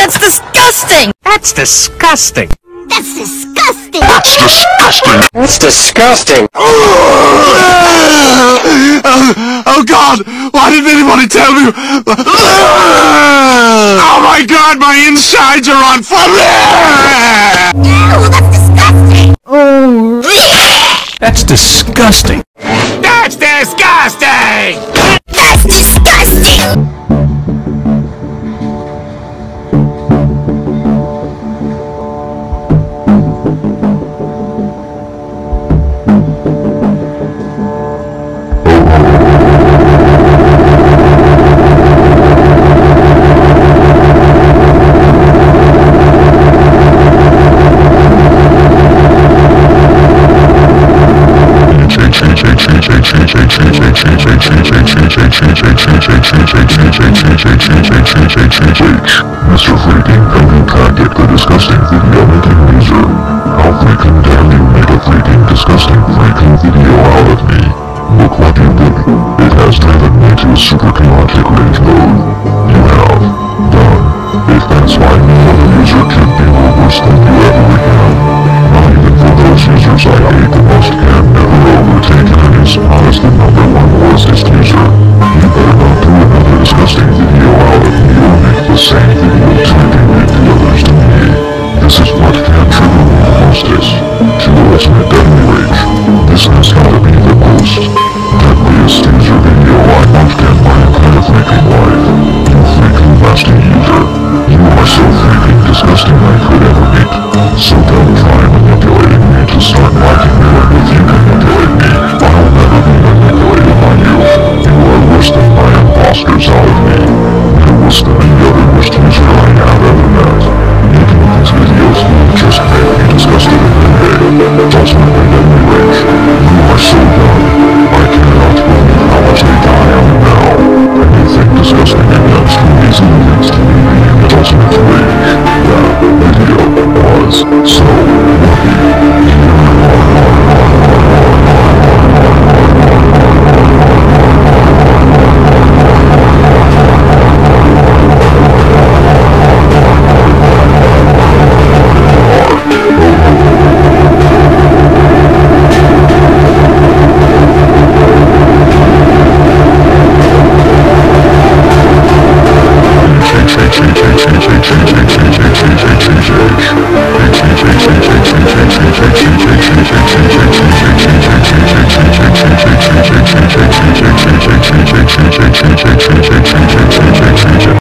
That's disgusting! That's disgusting! That's disgusting! That's disgusting! That's disgusting! Oh God! Why didn't anybody tell me? Oh my God! My insides are on fire! Ew, that's disgusting! Oh, that's disgusting! That's disgusting! That's disgusting! Mr. Freaking Pingutastic, the disgusting video making user. How freaking dare you make a freaking disgusting freaking video out of me? Look what you did. It has driven me to a super chaotic rage mode. You have done. If that's why any other user could be the worst thing you ever can. Not even for those users I hate the most can never overtake and is honestly number one worstest user. You better not do another disgusting video out of me or make the same video triggering the others to me. This is what can trigger me the mostest. To ultimate deadly rage. This has gotta be the most deadliest user video I watched in my entire freaking life. You freaking nasty user. You are so freaking disgusting I could ever meet. So don't try manipulating me to start liking me or if you can manipulate me. I'll never be manipulated by you. You are worse than my imposters out of me. You're worse than any other worst user I have ever met. Making these videos will just make me disgusted and hate. Ultimately deadly rage. You are so dumb. I cannot believe how much hate I am now. Anything disgusting against me easily leads to me being the ultimate rage. That video was so lucky.